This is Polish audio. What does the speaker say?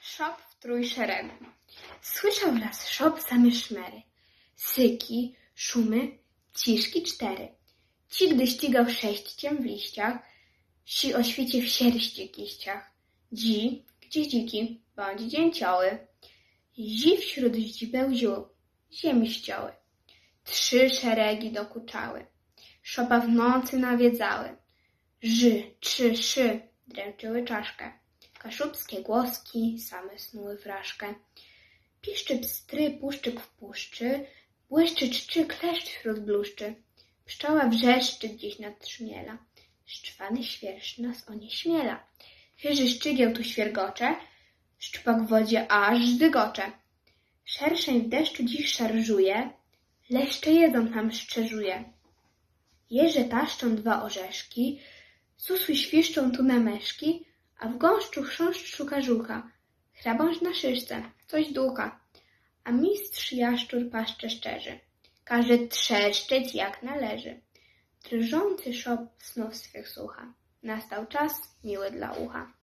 Szop w trójszeregu. Słyszał raz szop same szmery, syki, szumy, ciszki cztery. Ci, gdy ścigał sześciciem w liściach, si o świcie w sierści kiściach. Dzi, gdzie dziki, bądź dzięcioły. Zi wśród ździbeł ziół, ziemi ścioły. Trzy szeregi dokuczały, szopa w nocy nawiedzały. Ży, trzy, szy, dręczyły czaszkę. Kaszubskie głoski same snuły fraszkę. Piszczy pstry, puszczyk w puszczy, błyszczy czczy, kleszcz wśród bluszczy. Pszczoła wrzeszczy gdzieś nad szmiela, szczwany świerszcz nas onieśmiela. Chyży szczygieł tu świergocze, szczupak w wodzie aż zdygocze. Szerszeń w deszczu dziś szarżuje, leszcze jedzą tam szczerzuje. Jeże taszczą dwa orzeszki, susły świszczą tu na meszki, a w gąszczu chrząszcz szuka żucha. Chrabąszcz na szyszce, coś dłucha, a mistrz jaszczur paszcze szczerzy. Każe trzeszczeć jak należy. Drżący szop snów swych słucha. Nastał czas miły dla ucha.